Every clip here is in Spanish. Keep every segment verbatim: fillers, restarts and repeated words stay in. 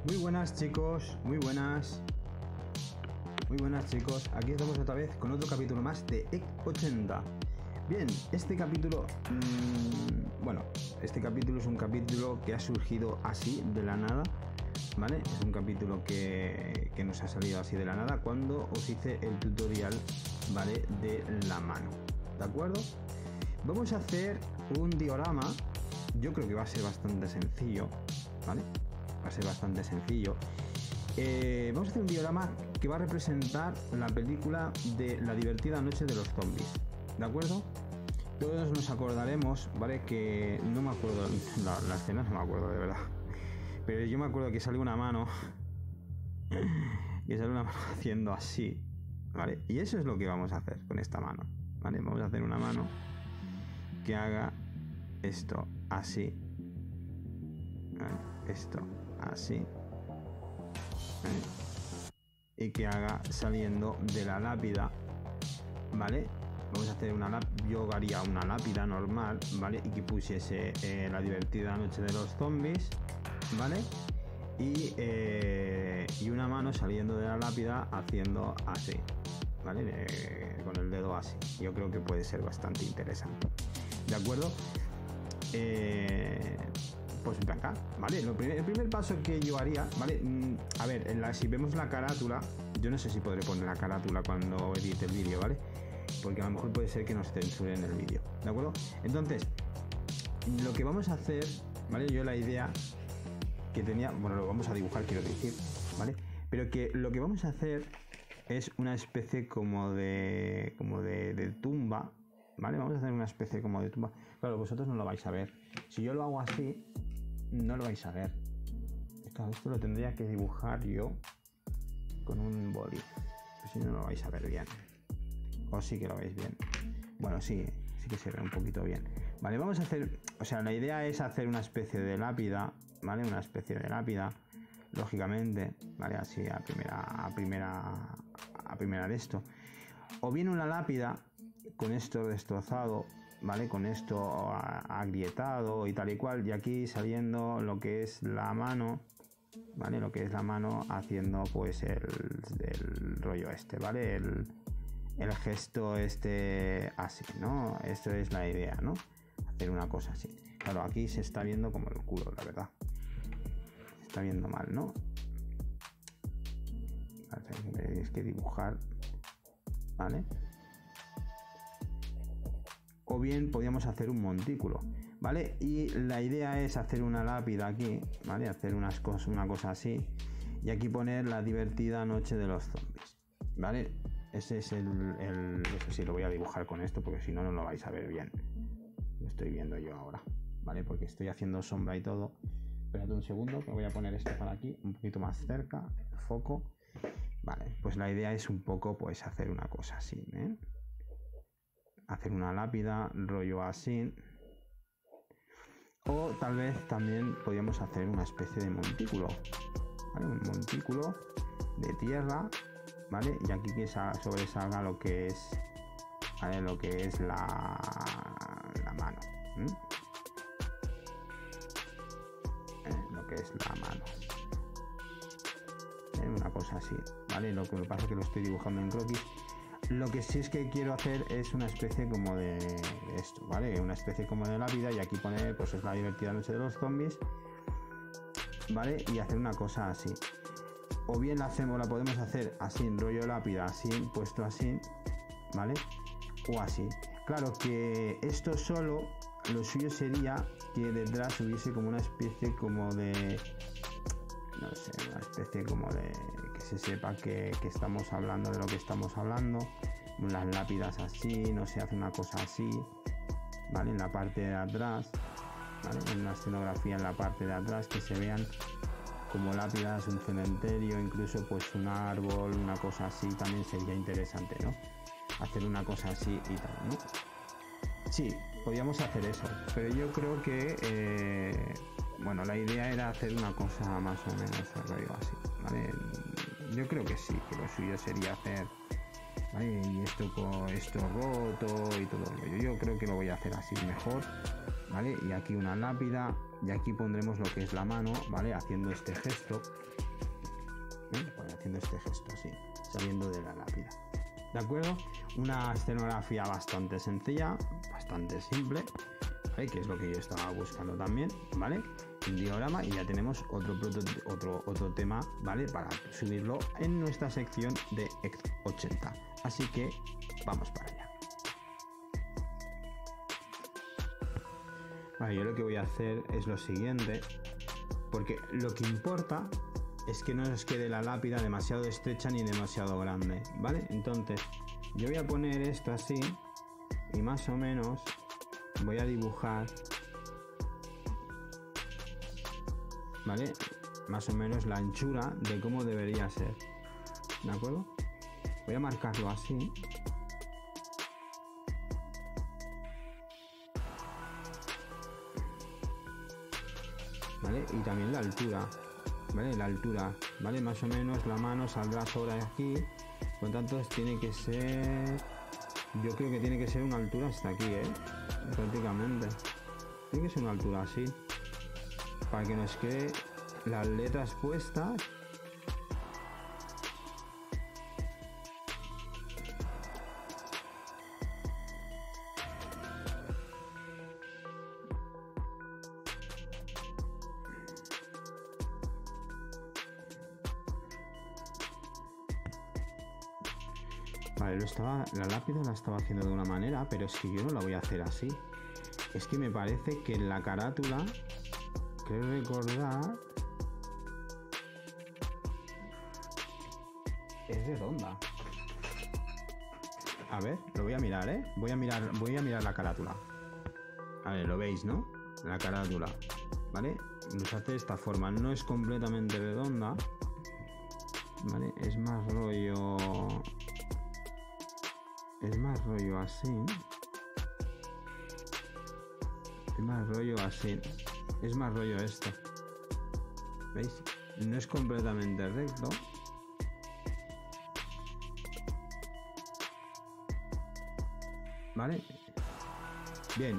Muy buenas chicos, muy buenas. Muy buenas chicos, aquí estamos otra vez con otro capítulo más de E C ochenta. Bien, este capítulo, mmm, bueno, este capítulo es un capítulo que ha surgido así de la nada, ¿vale? Es un capítulo que, que nos ha salido así de la nada cuando os hice el tutorial, ¿vale? De la mano, ¿de acuerdo? Vamos a hacer un diorama, yo creo que va a ser bastante sencillo, ¿vale? Va a ser bastante sencillo. Eh, vamos a hacer un diorama que va a representar la película de La divertida noche de los zombies, ¿de acuerdo? Todos nos acordaremos, ¿vale? Que no me acuerdo, la, la escena no me acuerdo de verdad, pero yo me acuerdo que sale una mano, que sale una mano haciendo así, ¿vale? Y eso es lo que vamos a hacer con esta mano, ¿vale? Vamos a hacer una mano que haga esto así, ¿vale? Esto así, y que haga saliendo de la lápida, ¿vale? Vamos a hacer una lápida, yo haría una lápida normal, ¿vale? Y que pusiese eh, La divertida noche de los zombies, ¿vale? Y, eh, y una mano saliendo de la lápida haciendo así, ¿vale? Eh, con el dedo así. Yo creo que puede ser bastante interesante, ¿de acuerdo? Eh... Pues venga, ¿vale? Lo primer, el primer paso que yo haría, ¿vale? Mm, a ver, en la, si vemos la carátula, yo no sé si podré poner la carátula cuando edite el vídeo, ¿vale? Porque a lo mejor puede ser que nos censuren el vídeo, ¿de acuerdo? Entonces, lo que vamos a hacer, ¿vale? Yo la idea que tenía, bueno, lo vamos a dibujar, quiero decir, ¿vale? Pero que lo que vamos a hacer es una especie como de, como de, de tumba, ¿vale? Vamos a hacer una especie como de tumba. Claro, vosotros no lo vais a ver. Si yo lo hago así, no lo vais a ver. Claro, esto lo tendría que dibujar yo con un boli, si no lo vais a ver bien. O sí que lo veis bien. Bueno, sí, sí que se ve un poquito bien. Vale, vamos a hacer, o sea, la idea es hacer una especie de lápida, ¿vale? Una especie de lápida, lógicamente, ¿vale? Así a primera, a primera, a primera de esto. O bien una lápida con esto destrozado, ¿vale? Con esto agrietado y tal y cual, y aquí saliendo lo que es la mano, ¿vale? Lo que es la mano haciendo pues el, el rollo este, ¿vale? El, el gesto este así, ¿no? Esto es la idea, ¿no? Hacer una cosa así. Claro, aquí se está viendo como el culo, la verdad. Se está viendo mal, ¿no? Tenéis que dibujar, ¿vale? O bien podríamos hacer un montículo, ¿vale? Y la idea es hacer una lápida aquí, ¿vale? Hacer unas cosas, una cosa así, y aquí poner La divertida noche de los zombies, ¿vale? Ese es el, el... Eso sí, lo voy a dibujar con esto porque si no, no lo vais a ver bien. Lo estoy viendo yo ahora, ¿vale? Porque estoy haciendo sombra y todo. Espérate un segundo, que voy a poner esto para aquí, un poquito más cerca, el foco. Vale, pues la idea es un poco, pues, hacer una cosa así, ¿eh? Hacer una lápida, rollo así. O tal vez también podríamos hacer una especie de montículo, ¿vale? Un montículo de tierra, ¿vale? Y aquí que sobresalga lo que es, ¿vale? Lo que es la, la mano, ¿eh? Eh, lo que es la mano, ¿eh? Una cosa así, ¿vale? Lo que me pasa es que lo estoy dibujando en croquis. Lo que sí es que quiero hacer es una especie como de, de esto, ¿vale? Una especie como de lápida, y aquí poner, pues es La divertida noche de los zombies, ¿vale? Y hacer una cosa así. O bien la hacemos, la podemos hacer así, en rollo lápida, así, puesto así, ¿vale? O así. Claro que esto solo, lo suyo sería que detrás hubiese como una especie como de... no sé, una especie como de... que se sepa que, que estamos hablando de lo que estamos hablando. Las lápidas así, no se hace una cosa así, ¿vale? En la parte de atrás, ¿vale? En una escenografía en la parte de atrás, que se vean como lápidas, un cementerio, incluso pues un árbol, una cosa así, también sería interesante, ¿no? Hacer una cosa así y tal, ¿no? Sí, podríamos hacer eso, pero yo creo que... Eh, bueno, la idea era hacer una cosa más o menos así, ¿vale? Yo creo que sí, que lo suyo sería hacer, ¿vale? Y esto con esto roto y todo ello. Yo creo que lo voy a hacer así mejor, ¿vale? Y aquí una lápida, y aquí pondremos lo que es la mano, ¿vale? Haciendo este gesto, ¿eh? Pues haciendo este gesto así, saliendo de la lápida. ¿De acuerdo? Una escenografía bastante sencilla, bastante simple, ¿vale? Que es lo que yo estaba buscando también, ¿vale? Un diorama y ya tenemos otro, otro, otro tema, ¿vale? Para subirlo en nuestra sección de X ochenta. Así que vamos para allá. Vale, yo lo que voy a hacer es lo siguiente, porque lo que importa es que no nos quede la lápida demasiado estrecha ni demasiado grande, ¿vale? Entonces yo voy a poner esto así y más o menos voy a dibujar, ¿vale? Más o menos la anchura de cómo debería ser, ¿de acuerdo? Voy a marcarlo así. ¿Vale? Y también la altura, ¿vale? La altura, ¿vale? Más o menos la mano saldrá sobre aquí, por lo tanto tiene que ser, yo creo que tiene que ser una altura hasta aquí, ¿eh? Prácticamente. Tiene que ser una altura así, para que nos quede las letras puestas. Vale, lo estaba, la lápida la estaba haciendo de una manera, pero es que yo no la voy a hacer así. Es que me parece que en la carátula, creo recordar, es redonda. A ver, lo voy a mirar, ¿eh? Voy a mirar, voy a mirar la carátula. A ver, lo veis, ¿no? La carátula, ¿vale? Nos hace de esta forma. No es completamente redonda, ¿vale? Es más rollo... Es más rollo así. Es más rollo así. Es más rollo esto. ¿Veis? No es completamente recto. ¿Vale? Bien.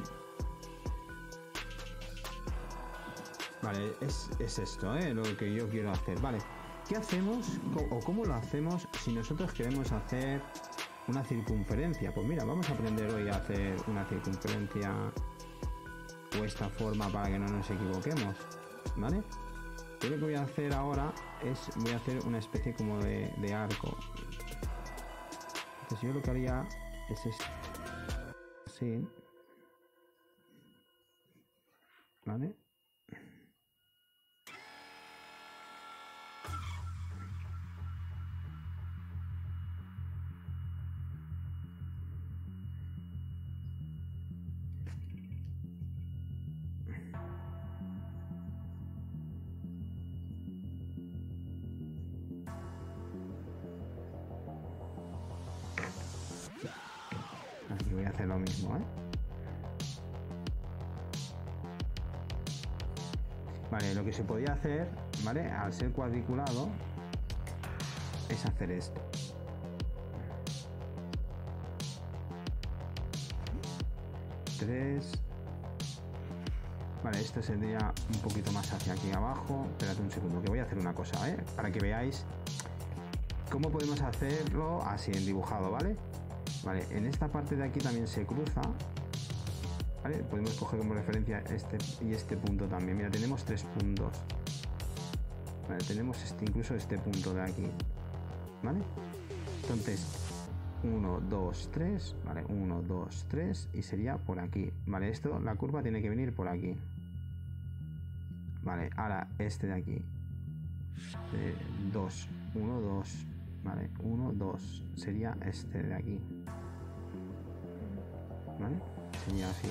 Vale, es, es esto, ¿eh? Lo que yo quiero hacer. Vale. ¿Qué hacemos o cómo lo hacemos si nosotros queremos hacer una circunferencia? Pues mira, vamos a aprender hoy a hacer una circunferencia o esta forma para que no nos equivoquemos, ¿vale? Yo lo que voy a hacer ahora es, voy a hacer una especie como de, de arco. Entonces yo lo que haría es esto, así, ¿vale? Aquí voy a hacer lo mismo, ¿eh? Vale, lo que se podía hacer, ¿vale? Al ser cuadriculado, es hacer esto. Tres. Vale, esto sería un poquito más hacia aquí abajo. Espérate un segundo, que voy a hacer una cosa, ¿eh? Para que veáis cómo podemos hacerlo así en dibujado, ¿vale? Vale, en esta parte de aquí también se cruza, ¿vale? Podemos coger como referencia este y este punto también. Mira, tenemos tres puntos. Vale, tenemos este, incluso este punto de aquí, ¿vale? Entonces, uno, dos, tres, ¿vale? uno, dos, tres y sería por aquí, ¿vale? Esto, la curva tiene que venir por aquí. Vale, ahora este de aquí. dos, uno, dos, ¿vale? uno, dos, sería este de aquí. ¿Vale? Sería así.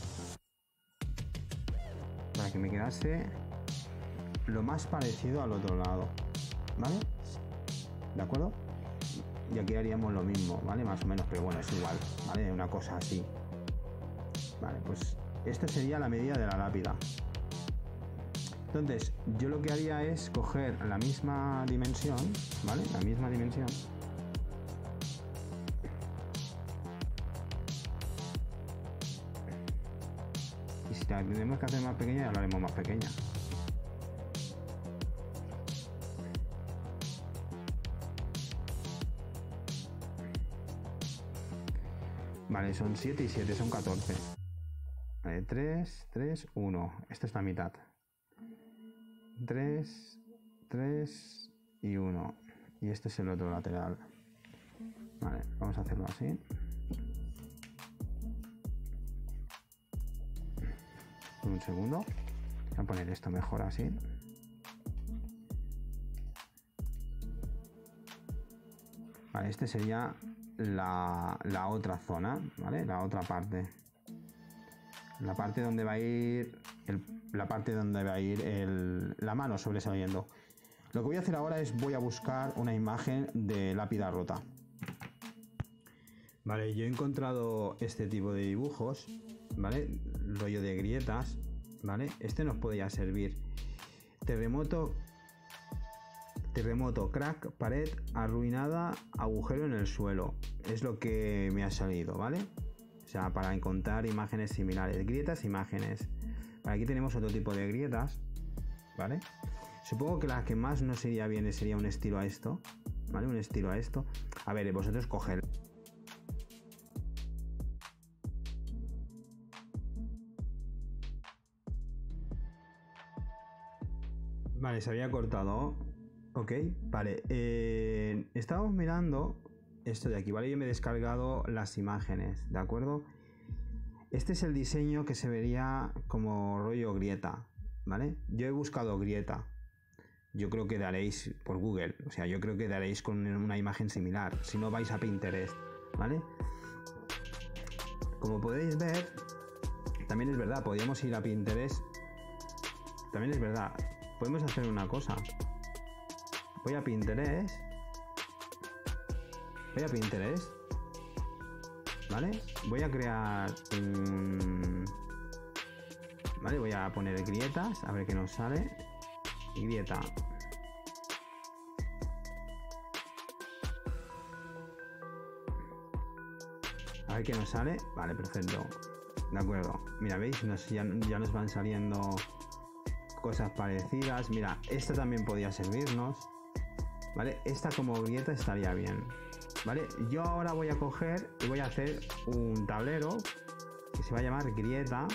Para que me quedase lo más parecido al otro lado, ¿vale? ¿De acuerdo? Y aquí haríamos lo mismo, ¿vale? Más o menos, pero bueno, es igual, ¿vale? Una cosa así. Vale, pues esta sería la medida de la lápida. Entonces, yo lo que haría es coger la misma dimensión, ¿vale? La misma dimensión. Y si la tenemos que hacer más pequeña, ya la haremos más pequeña. Vale, son siete y siete, son catorce. Vale, tres, tres, uno. Esta es la mitad. tres, tres y uno. Y este es el otro lateral. Vale, vamos a hacerlo así. Un segundo. Voy a poner esto mejor así. Vale, este sería la, la otra zona, ¿vale? La otra parte. La parte donde va a ir el, la parte donde va a ir el, la mano sobresaliendo. Lo que voy a hacer ahora es voy a buscar una imagen de lápida rota. Vale, yo he encontrado este tipo de dibujos, ¿vale? Rollo de grietas, ¿vale? Este nos podría servir. Terremoto, terremoto, crack, pared arruinada, agujero en el suelo. Es lo que me ha salido, ¿vale? O sea, para encontrar imágenes similares. Grietas, imágenes. Vale, aquí tenemos otro tipo de grietas, ¿vale? Supongo que la que más nos iría bien sería un estilo a esto, ¿vale? Un estilo a esto. A ver, vosotros coged. Vale, se había cortado. Ok, vale. Eh, estábamos mirando esto de aquí, ¿vale? Yo me he descargado las imágenes, ¿de acuerdo? Este es el diseño que se vería como rollo grieta, ¿vale? Yo he buscado grieta. Yo creo que daréis por Google, o sea, yo creo que daréis con una imagen similar. Si no, vais a Pinterest, ¿vale? Como podéis ver, también es verdad, podríamos ir a Pinterest. También es verdad, podemos hacer una cosa. Voy a Pinterest. Voy a Pinterest. ¿Vale? Voy a crear un... Vale, voy a poner grietas, a ver qué nos sale. Grieta. A ver qué nos sale. Vale, perfecto. De acuerdo. Mira, ¿veis? Nos, ya, ya nos van saliendo cosas parecidas. Mira, esta también podría servirnos. ¿Vale? Esta como grieta estaría bien. ¿Vale? Yo ahora voy a coger y voy a hacer un tablero que se va a llamar grieta.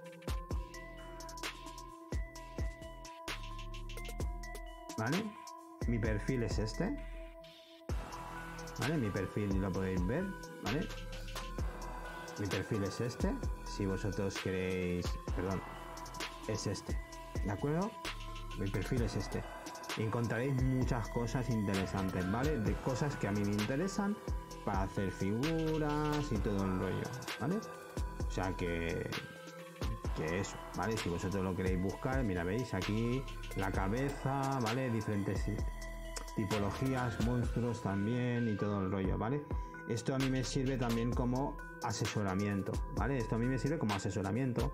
¿Vale? Mi perfil es este. ¿Vale? Mi perfil lo podéis ver. ¿Vale? Mi perfil es este. Si vosotros queréis... Perdón. Es este. ¿De acuerdo? Mi perfil es este. Encontraréis muchas cosas interesantes, ¿vale? De cosas que a mí me interesan para hacer figuras y todo el rollo, ¿vale? O sea que... Que eso, ¿vale? Si vosotros lo queréis buscar, mira, veis aquí la cabeza, ¿vale? Diferentes tipologías, monstruos también y todo el rollo, ¿vale? Esto a mí me sirve también como asesoramiento, ¿vale? Esto a mí me sirve como asesoramiento,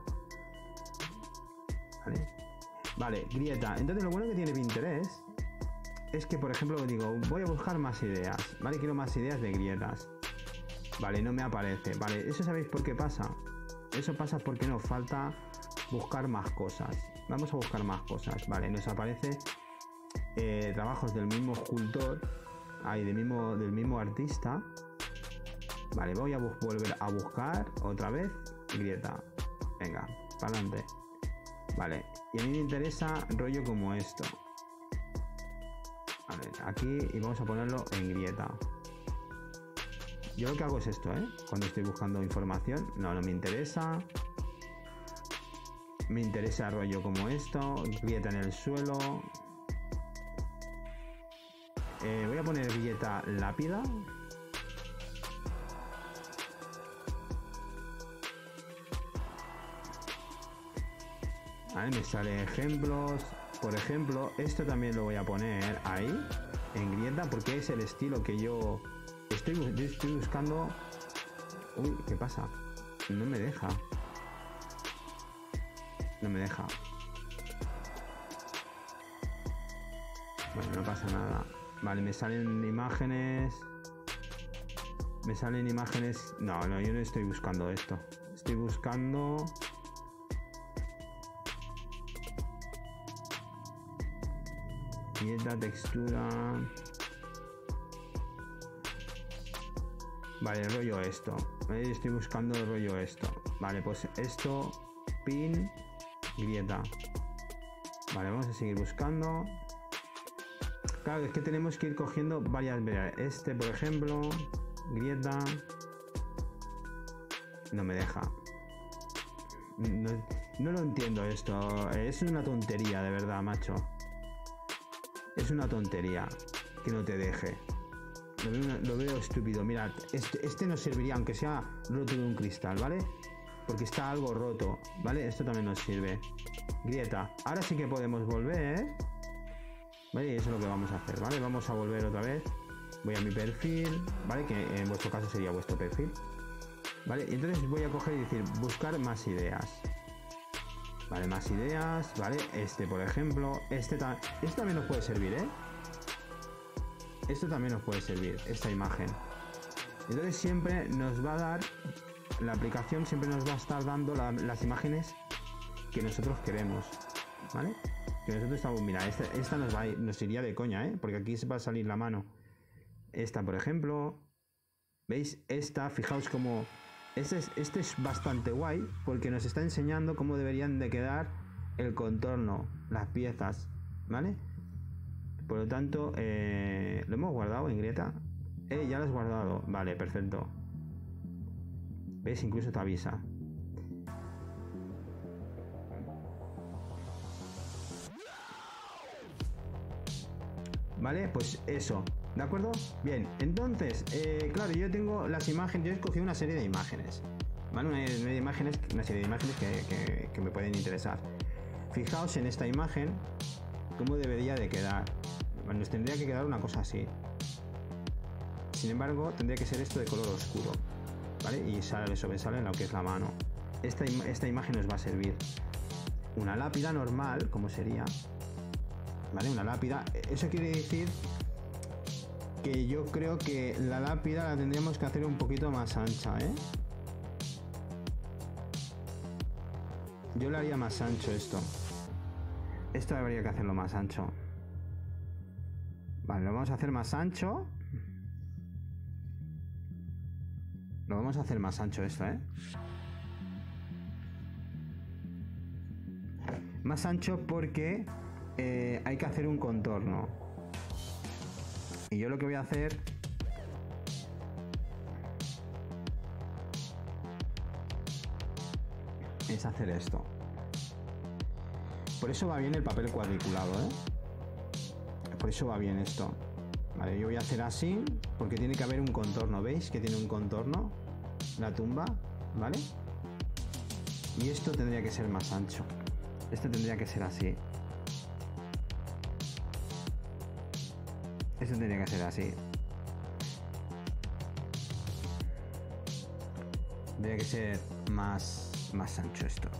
¿vale? Vale, grieta. Entonces lo bueno que tiene Pinterest es que, por ejemplo, digo, voy a buscar más ideas, ¿vale? Quiero más ideas de grietas. Vale, no me aparece. Vale, ¿eso sabéis por qué pasa? Eso pasa porque nos falta buscar más cosas. Vamos a buscar más cosas. Vale, nos aparece eh, trabajos del mismo escultor, ahí, del mismo, del mismo artista. Vale, voy a volver a buscar otra vez grieta. Venga, para adelante. Vale, y a mí me interesa rollo como esto. Vale, aquí y vamos a ponerlo en grieta. Yo lo que hago es esto, ¿eh? Cuando estoy buscando información, no, no me interesa. Me interesa rollo como esto, grieta en el suelo. Eh, voy a poner grieta lápida. Vale, me salen ejemplos. Por ejemplo, esto también lo voy a poner ahí, en grieta, porque es el estilo que yo estoy, yo estoy buscando. Uy, ¿qué pasa? No me deja. No me deja. Bueno, no pasa nada. Vale, me salen imágenes. Me salen imágenes. No, no, yo no estoy buscando esto. Estoy buscando... Grieta, textura. Vale, el rollo esto. ¿Veis? Estoy buscando el rollo esto. Vale, pues esto, pin, grieta. Vale, vamos a seguir buscando. Claro, es que tenemos que ir cogiendo varias veces. Este, por ejemplo, grieta. No me deja. No, no lo entiendo esto. Es una tontería, de verdad, macho. Es una tontería que no te deje. Lo veo, lo veo estúpido. Mirad, este, este nos serviría, aunque sea roto de un cristal, ¿vale? Porque está algo roto, ¿vale? Esto también nos sirve. Grieta. Ahora sí que podemos volver, ¿eh? ¿Vale? Y eso es lo que vamos a hacer, ¿vale? Vamos a volver otra vez. Voy a mi perfil, ¿vale? Que en vuestro caso sería vuestro perfil. ¿Vale? Y entonces voy a coger y decir, buscar más ideas. Vale, más ideas, ¿vale? Este, por ejemplo, este, ta este también nos puede servir, ¿eh? Esto también nos puede servir, esta imagen. Entonces siempre nos va a dar, la aplicación siempre nos va a estar dando la, las imágenes que nosotros queremos, ¿vale? Que nosotros estamos, mira, esta, esta nos, va a ir, nos iría de coña, ¿eh? Porque aquí se va a salir la mano. Esta, por ejemplo, ¿veis? Esta, fijaos cómo... Este es, este es bastante guay porque nos está enseñando cómo deberían de quedar el contorno, las piezas, ¿vale? Por lo tanto, eh, ¿lo hemos guardado en grieta? Eh, ya lo has guardado. Vale, perfecto. ¿Ves? Incluso te avisa. Vale, pues eso. ¿De acuerdo? Bien, entonces, eh, claro, yo tengo las imágenes, yo he escogido una serie de imágenes, ¿vale? Una, una, de imágenes, una serie de imágenes que, que, que me pueden interesar. Fijaos en esta imagen, cómo debería de quedar. Bueno, nos tendría que quedar una cosa así. Sin embargo, tendría que ser esto de color oscuro, ¿vale? Y sale, sobresale en lo que es la mano. Esta, esta imagen nos va a servir. Una lápida normal, como sería, ¿vale? Una lápida, eso quiere decir... que yo creo que la lápida la tendríamos que hacer un poquito más ancha, ¿eh? Yo le haría más ancho esto. Esto habría que hacerlo más ancho. Vale, lo vamos a hacer más ancho. Lo vamos a hacer más ancho esto, ¿eh? Más ancho porque eh, hay que hacer un contorno. Y yo lo que voy a hacer es hacer esto. Por eso va bien el papel cuadriculado, ¿eh? Por eso va bien esto. Vale, yo voy a hacer así porque tiene que haber un contorno. ¿Veis que tiene un contorno? La tumba, ¿vale? Y esto tendría que ser más ancho. Esto tendría que ser así. Esto tendría que ser así. Tendría que ser más, más ancho esto.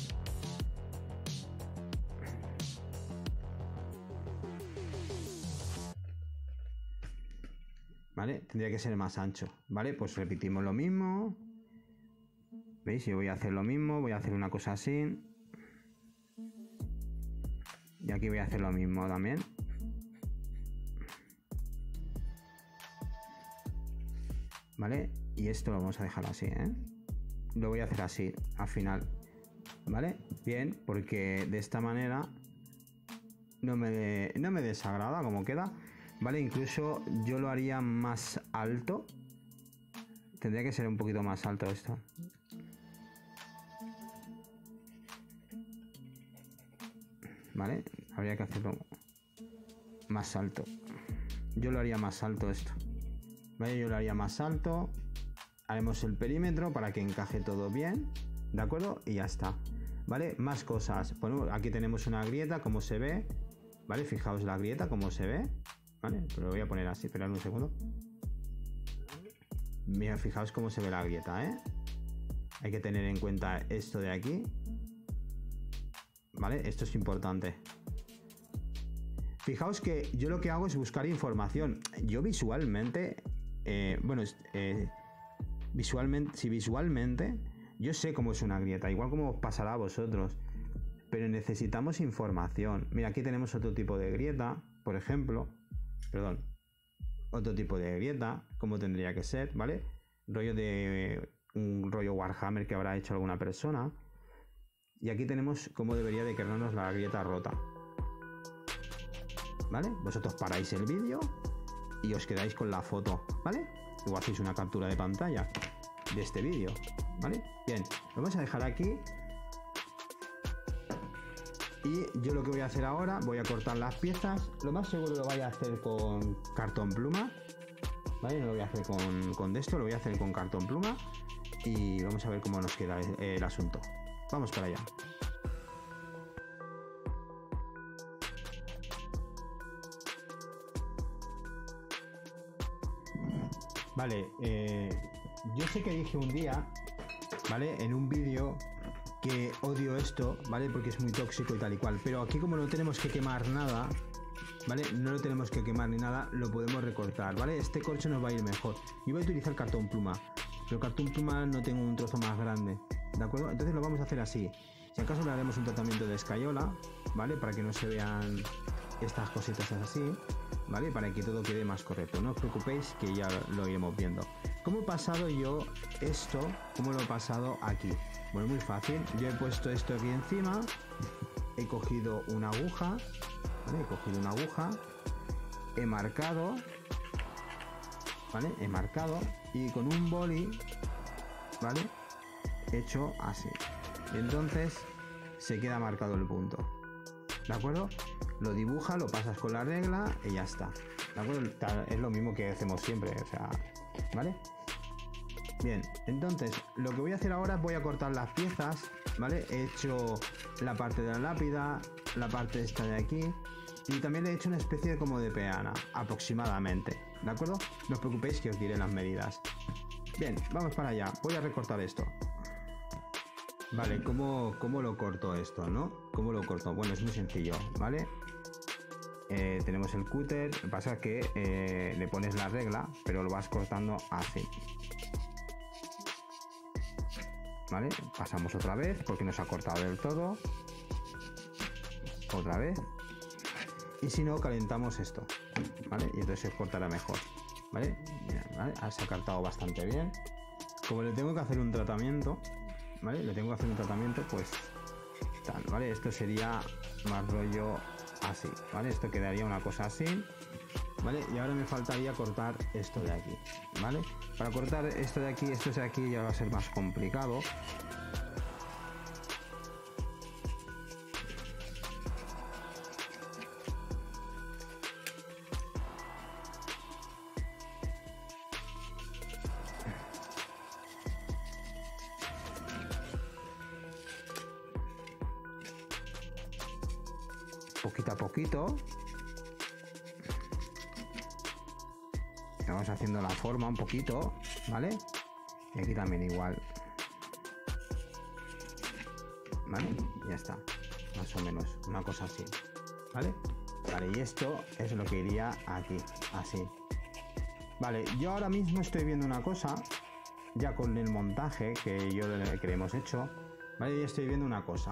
¿Vale? Tendría que ser más ancho. ¿Vale? Pues repetimos lo mismo. ¿Veis? Yo voy a hacer lo mismo. Voy a hacer una cosa así. Y aquí voy a hacer lo mismo también. ¿Vale? Y esto lo vamos a dejar así, ¿eh? Lo voy a hacer así, al final. ¿Vale? Bien, porque de esta manera no me, no me desagrada como queda. ¿Vale? Incluso yo lo haría más alto. Tendría que ser un poquito más alto esto. ¿Vale? Habría que hacerlo más alto. Yo lo haría más alto esto. ¿Vale? Yo lo haría más alto. Haremos el perímetro para que encaje todo bien. ¿De acuerdo? Y ya está. ¿Vale? Más cosas. Bueno, aquí tenemos una grieta, como se ve. ¿Vale? Fijaos la grieta, como se ve. ¿Vale? Pero lo voy a poner así. Esperad un segundo. Mira, fijaos cómo se ve la grieta, ¿eh? Hay que tener en cuenta esto de aquí. ¿Vale? Esto es importante. Fijaos que yo lo que hago es buscar información. Yo visualmente... Eh, bueno, eh, visualmente... Si visualmente... Yo sé cómo es una grieta. Igual como os pasará a vosotros. Pero necesitamos información. Mira, aquí tenemos otro tipo de grieta. Por ejemplo... Perdón. Otro tipo de grieta. Cómo tendría que ser, ¿vale? rollo de un rollo Warhammer que habrá hecho alguna persona. Y aquí tenemos cómo debería de quedarnos la grieta rota. ¿Vale? Vosotros paráis el vídeo y os quedáis con la foto, ¿vale? O hacéis una captura de pantalla de este vídeo, ¿vale? Bien, lo vamos a dejar aquí. Y yo lo que voy a hacer ahora, voy a cortar las piezas. Lo más seguro lo vaya a hacer con cartón pluma, ¿vale? No lo voy a hacer con, con de esto, lo voy a hacer con cartón pluma. Y vamos a ver cómo nos queda el, el asunto. Vamos para allá. Vale, eh, yo sé que dije un día, ¿vale? En un vídeo que odio esto, ¿vale? Porque es muy tóxico y tal y cual. Pero aquí como no tenemos que quemar nada, ¿vale? No lo tenemos que quemar ni nada, lo podemos recortar, ¿vale? Este corcho nos va a ir mejor. Yo voy a utilizar cartón pluma, pero cartón pluma no tengo un trozo más grande, ¿de acuerdo? Entonces lo vamos a hacer así. Si acaso le haremos un tratamiento de escayola, ¿vale? Para que no se vean estas cositas así, ¿vale? Para que todo quede más correcto. No os preocupéis que ya lo iremos viendo. ¿Cómo he pasado yo esto? ¿Cómo lo he pasado aquí? Bueno, muy fácil. Yo he puesto esto aquí encima. He cogido una aguja, ¿vale? He cogido una aguja. He marcado, ¿vale? He marcado. Y con un boli, ¿vale? He hecho así. Entonces se queda marcado el punto. ¿De acuerdo? Lo dibuja, lo pasas con la regla y ya está. ¿De acuerdo? Es lo mismo que hacemos siempre, o sea, ¿vale? Bien, entonces lo que voy a hacer ahora es voy a cortar las piezas, ¿vale? He hecho la parte de la lápida, la parte esta de aquí y también le he hecho una especie de como de peana, aproximadamente, ¿de acuerdo? No os preocupéis que os diré las medidas. Bien, vamos para allá, voy a recortar esto. Vale, ¿cómo, cómo lo corto esto, no? ¿Cómo lo corto? Bueno, es muy sencillo, ¿vale? Eh, tenemos el cúter, lo que pasa es que eh, le pones la regla, pero lo vas cortando así. ¿Vale? Pasamos otra vez porque nos ha cortado del todo. Otra vez. Y si no, calentamos esto, ¿vale? Y entonces se cortará mejor, ¿vale? Mira, ¿vale? Se ha cortado bastante bien. Como le tengo que hacer un tratamiento, ¿vale? Le tengo que hacer un tratamiento, pues tal, ¿vale? Esto sería más rollo así, ¿vale? Esto quedaría una cosa así, ¿vale? Y ahora me faltaría cortar esto de aquí, ¿vale? Para cortar esto de aquí, esto de aquí ya va a ser más complicado. Poquito a poquito vamos haciendo la forma un poquito, ¿vale? Y aquí también igual, ¿vale? Ya está, más o menos una cosa así, ¿vale? Vale, y esto es lo que iría aquí, así. Vale, yo ahora mismo estoy viendo una cosa ya con el montaje que yo que le hemos hecho, ¿vale? Y estoy viendo una cosa.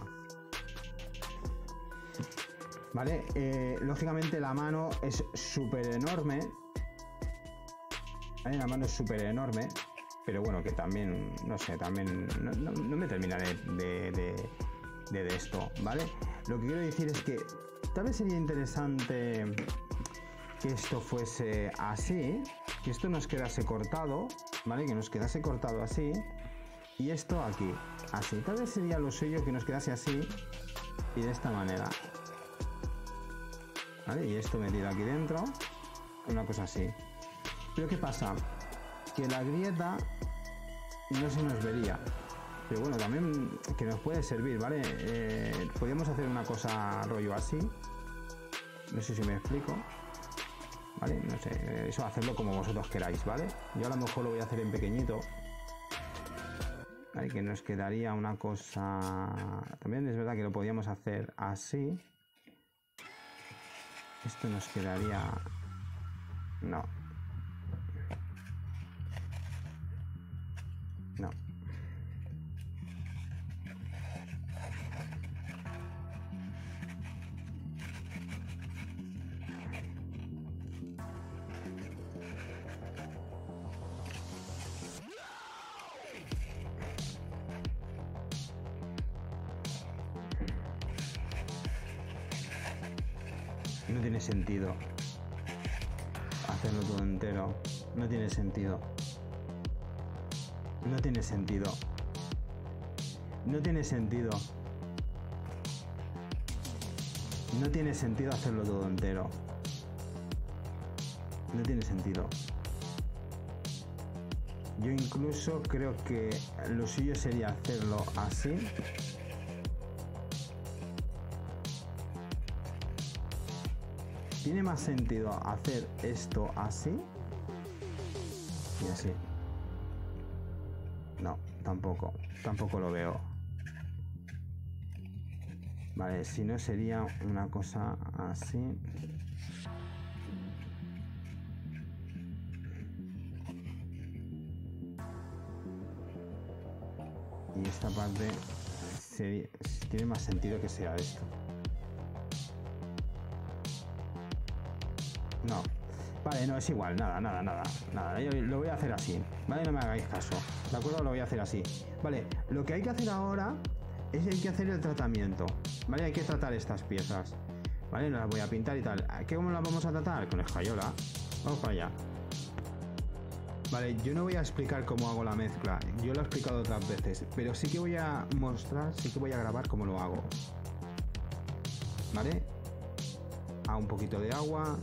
Vale, eh, lógicamente la mano es súper enorme, ¿vale? La mano es súper enorme, pero bueno, que también, no sé, también no, no, no me terminaré de, de, de, de esto, ¿vale? Lo que quiero decir es que tal vez sería interesante que esto fuese así, que esto nos quedase cortado, ¿vale? Que nos quedase cortado así, y esto aquí, así. Tal vez sería lo suyo que nos quedase así y de esta manera. ¿Vale? Y esto metido aquí dentro, una cosa así. Pero ¿qué pasa? Que la grieta no se nos vería. Pero bueno, también que nos puede servir, ¿vale? Eh, podríamos hacer una cosa rollo así. No sé si me explico. ¿Vale? No sé, eso hacerlo como vosotros queráis, ¿vale? Yo a lo mejor lo voy a hacer en pequeñito. ¿Vale? Que nos quedaría una cosa... También es verdad que lo podíamos hacer así. Esto nos quedaría... No. No. No tiene sentido hacerlo todo entero. No tiene sentido. No tiene sentido. No tiene sentido. No tiene sentido hacerlo todo entero. No tiene sentido. Yo incluso creo que lo suyo sería hacerlo así. Tiene más sentido hacer esto así y así. No, tampoco. Tampoco lo veo. Vale, si no sería una cosa así. Y esta parte sería, tiene más sentido que sea esto. No. Vale, no, es igual, nada, nada, nada, nada. Yo lo voy a hacer así, ¿vale? No me hagáis caso, ¿de acuerdo? Lo voy a hacer así. Vale, lo que hay que hacer ahora es hay que hacer el tratamiento, ¿vale? Hay que tratar estas piezas, ¿vale? Las voy a pintar y tal. ¿Qué cómo las vamos a tratar? Con escayola. Vamos para allá. Vale, yo no voy a explicar cómo hago la mezcla, yo lo he explicado otras veces, pero sí que voy a mostrar, sí que voy a grabar cómo lo hago. ¿Vale? A un poquito de agua.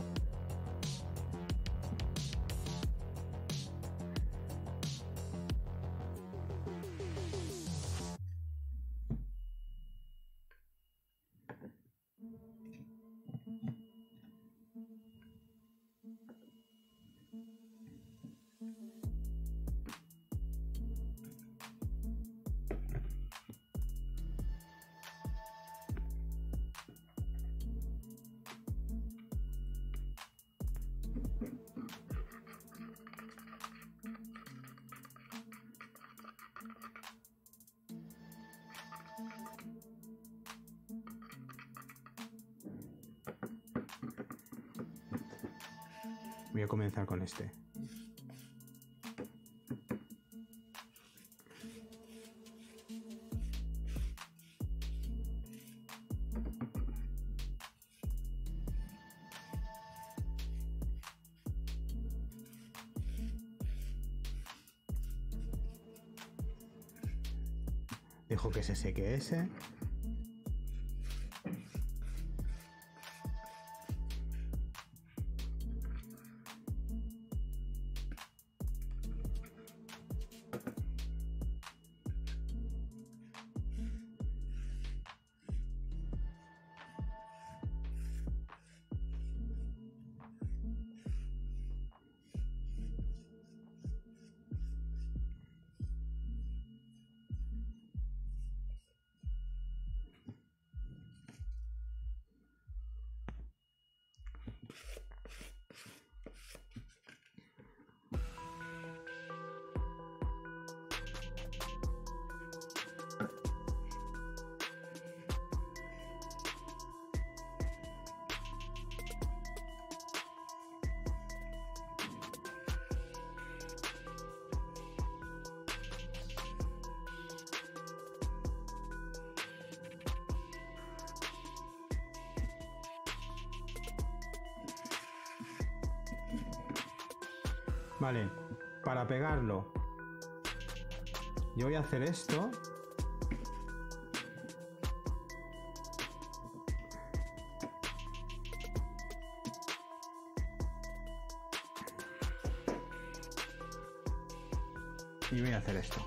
Voy a comenzar con este. Dejo que se seque ese. Vale, para pegarlo, yo voy a hacer esto. Y voy a hacer esto.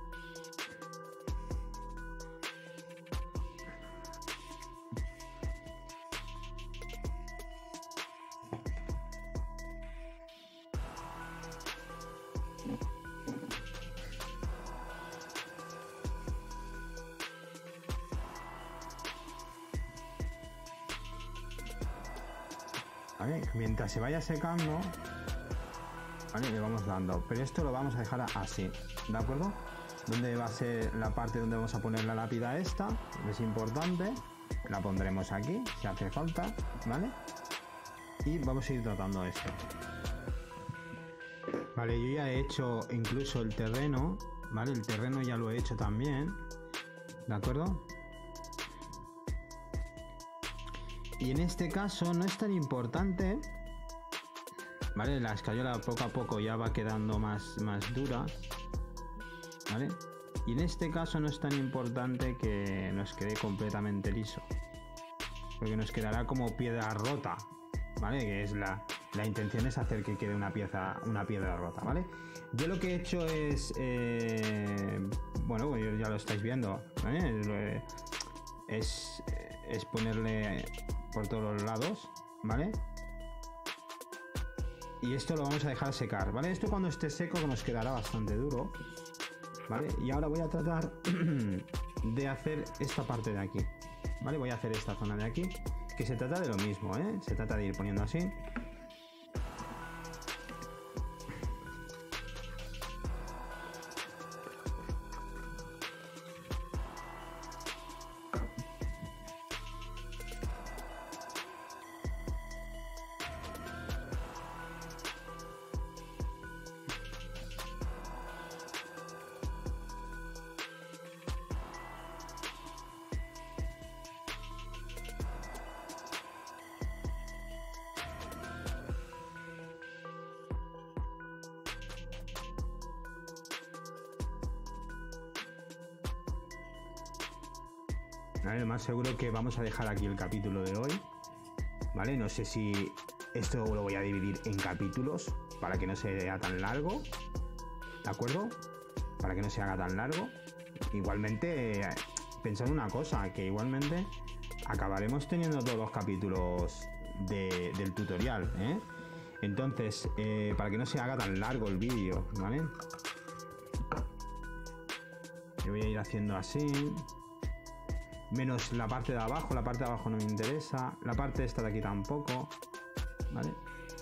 ¿Vale? Mientras se vaya secando, ¿vale? Le vamos dando, pero esto lo vamos a dejar así, ¿de acuerdo? Donde va a ser la parte donde vamos a poner la lápida esta, es importante, la pondremos aquí si hace falta, ¿vale? Y vamos a ir tratando esto. Vale, yo ya he hecho incluso el terreno, ¿vale? El terreno ya lo he hecho también, ¿de acuerdo? Y en este caso no es tan importante, ¿vale? La escayola poco a poco ya va quedando más, más dura, ¿vale? Y en este caso no es tan importante que nos quede completamente liso, porque nos quedará como piedra rota, ¿vale? Que es la, la intención es hacer que quede una pieza, una piedra rota, ¿vale? Yo lo que he hecho es, eh, bueno, pues ya lo estáis viendo, ¿vale? Es, es ponerle por todos los lados, ¿vale? Y esto lo vamos a dejar secar, ¿vale? Esto cuando esté seco nos quedará bastante duro, ¿vale? Y ahora voy a tratar de hacer esta parte de aquí, ¿vale? Voy a hacer esta zona de aquí, que se trata de lo mismo, ¿eh? Se trata de ir poniendo así. Vale, lo más seguro que vamos a dejar aquí el capítulo de hoy, ¿vale? No sé si esto lo voy a dividir en capítulos para que no sea tan largo, ¿de acuerdo? Para que no se haga tan largo. Igualmente, pensad una cosa, que igualmente acabaremos teniendo todos los capítulos de, del tutorial, ¿eh? Entonces, eh, para que no se haga tan largo el vídeo, ¿vale? Yo voy a ir haciendo así. Menos la parte de abajo, la parte de abajo no me interesa. La parte esta de aquí tampoco, ¿vale?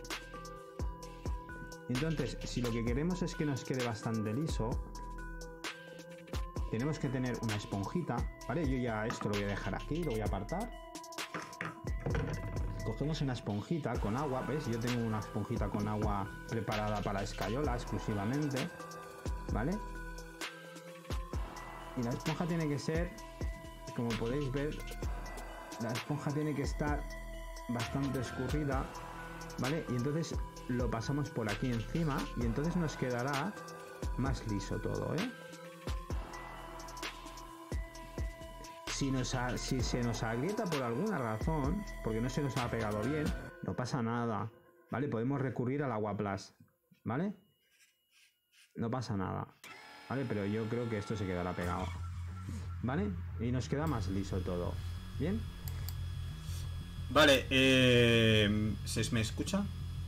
Entonces, si lo que queremos es que nos quede bastante liso, tenemos que tener una esponjita, ¿vale? Yo ya esto lo voy a dejar aquí, lo voy a apartar. Cogemos una esponjita con agua, ¿ves? Yo tengo una esponjita con agua preparada para escayola exclusivamente, ¿vale? Y la esponja tiene que ser, como podéis ver, la esponja tiene que estar bastante escurrida, ¿vale? Y entonces lo pasamos por aquí encima y entonces nos quedará más liso todo, ¿eh? Si, nos ha, si se nos agrieta por alguna razón, porque no se nos ha pegado bien, no pasa nada, ¿vale? Podemos recurrir al agua plus, ¿vale? No pasa nada, ¿vale? Pero yo creo que esto se quedará pegado, ¿vale? Y nos queda más liso todo. ¿Bien? Vale, eh, ¿se me escucha?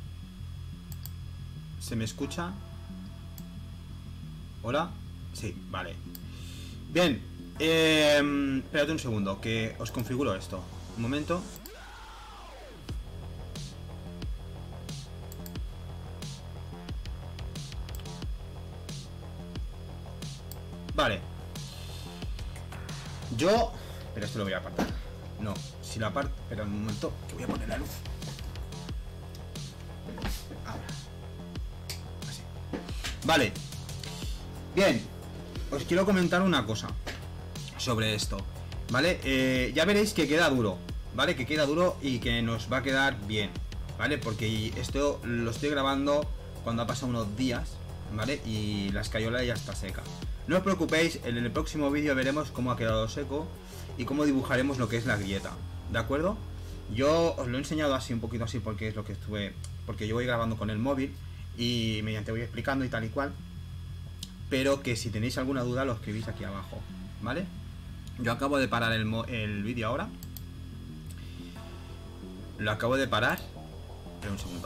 ¿Se me escucha? ¿Hola? Sí, vale. Bien, eh, espérate un segundo, que os configuro esto. Un momento. Vale. Yo... Pero esto lo voy a apartar. No, si lo aparto... Espera un momento, que voy a poner la luz. Ahora. Así. Vale. Bien. Os quiero comentar una cosa sobre esto, ¿vale? Eh, ya veréis que queda duro, ¿vale? Que queda duro y que nos va a quedar bien, ¿vale? Porque esto lo estoy grabando cuando ha pasado unos días, ¿vale? Y la escayola ya está seca. No os preocupéis, en el próximo vídeo veremos cómo ha quedado seco y cómo dibujaremos lo que es la grieta, ¿de acuerdo? Yo os lo he enseñado así, un poquito así, porque es lo que estuve... Porque yo voy grabando con el móvil y mediante voy explicando y tal y cual. Pero que si tenéis alguna duda lo escribís aquí abajo, ¿vale? Yo acabo de parar el, el vídeo ahora. Lo acabo de parar. Espera un segundo.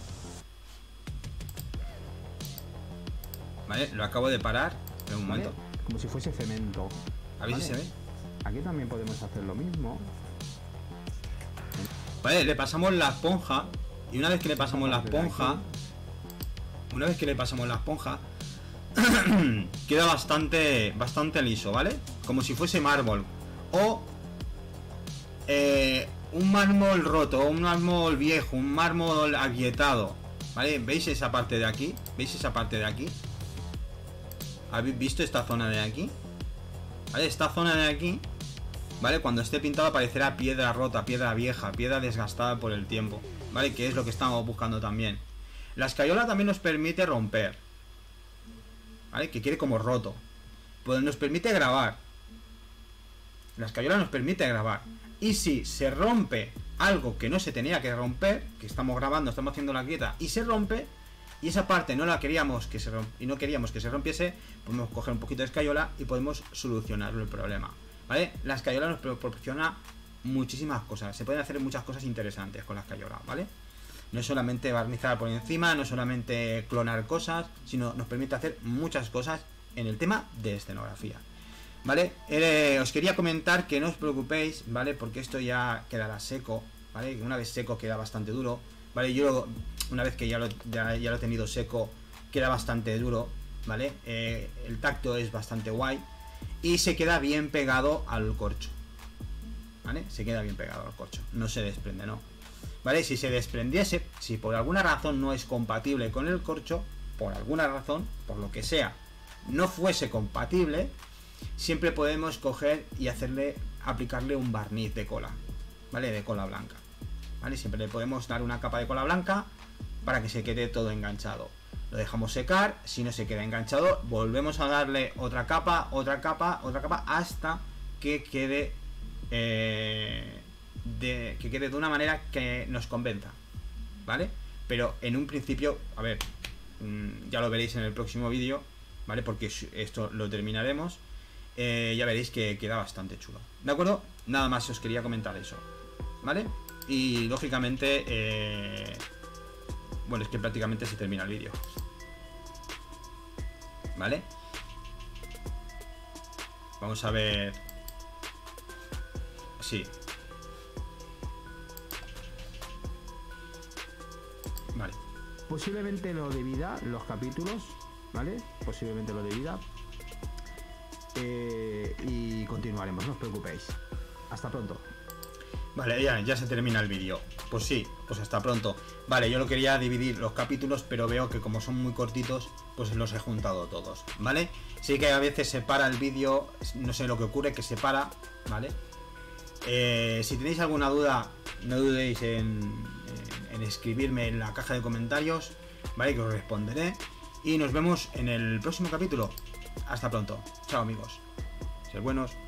Vale, lo acabo de parar. Espera un ¿Vale? momento. Como si fuese cemento. A ver, ¿vale? Si se ve. Aquí también podemos hacer lo mismo. Vale, le pasamos la esponja. Y una vez que le pasamos la esponja, una vez que le pasamos la esponja, queda bastante bastante liso, ¿vale? Como si fuese mármol. O eh, un mármol roto, un mármol viejo, un mármol agrietado, ¿vale? ¿Veis esa parte de aquí? ¿Veis esa parte de aquí? ¿Habéis visto esta zona de aquí? ¿Vale? Esta zona de aquí ¿vale? Cuando esté pintado aparecerá piedra rota, piedra vieja, piedra desgastada por el tiempo, ¿vale? Que es lo que estamos buscando también. La escayola también nos permite romper, ¿vale? Que quede como roto. Pues nos permite grabar. La escayola nos permite grabar. Y si se rompe algo que no se tenía que romper, que estamos grabando, estamos haciendo la grieta y se rompe, y esa parte no la queríamos que se romp y no queríamos que se rompiese, podemos coger un poquito de escayola y podemos solucionar el problema, ¿vale? La escayola nos proporciona muchísimas cosas. Se pueden hacer muchas cosas interesantes con la escayola, ¿vale? No es solamente barnizar por encima, no es solamente clonar cosas, sino nos permite hacer muchas cosas en el tema de escenografía, ¿vale? Eh, os quería comentar que no os preocupéis, ¿vale? Porque esto ya quedará seco, ¿vale? Una vez seco queda bastante duro, ¿vale? Yo una vez que ya lo, ya, ya lo he tenido seco, queda bastante duro, ¿vale? Eh, el tacto es bastante guay y se queda bien pegado al corcho, ¿vale? Se queda bien pegado al corcho, no se desprende, ¿no? ¿Vale? Si se desprendiese, si por alguna razón no es compatible con el corcho, por alguna razón, por lo que sea, no fuese compatible, siempre podemos coger y hacerle, aplicarle un barniz de cola, ¿vale? De cola blanca, ¿vale? Siempre le podemos dar una capa de cola blanca para que se quede todo enganchado. Lo dejamos secar, si no se queda enganchado, volvemos a darle otra capa, otra capa, otra capa, hasta que quede... Eh, de, que quede de una manera que nos convenza, ¿vale? Pero en un principio, a ver, mmm, ya lo veréis en el próximo vídeo, ¿vale? Porque esto lo terminaremos. Eh, ya veréis que queda bastante chulo, ¿de acuerdo? Nada más os quería comentar eso, ¿vale? Y lógicamente, eh, bueno, es que prácticamente se termina el vídeo, ¿vale? Vamos a ver. Sí. Vale. Posiblemente lo de vida, los capítulos, ¿vale? Posiblemente lo de vida. Eh, y continuaremos, no os preocupéis. Hasta pronto. Vale, ya, ya se termina el vídeo. Pues sí, pues hasta pronto. Vale, yo lo quería dividir los capítulos, pero veo que como son muy cortitos, pues los he juntado todos, ¿vale? Sí que a veces se para el vídeo, no sé lo que ocurre, que se para, ¿vale? Eh, si tenéis alguna duda, no dudéis en, en, en escribirme en la caja de comentarios, ¿vale? Que os responderé. Y nos vemos en el próximo capítulo. Hasta pronto. Chao, amigos. Sed buenos.